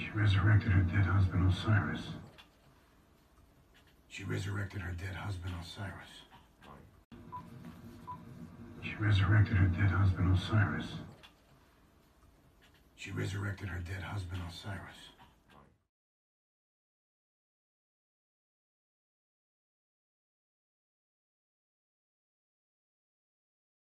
She resurrected her dead husband, Osiris. She resurrected her dead husband, Osiris. She resurrected her dead husband, Osiris. She resurrected her dead husband, Osiris.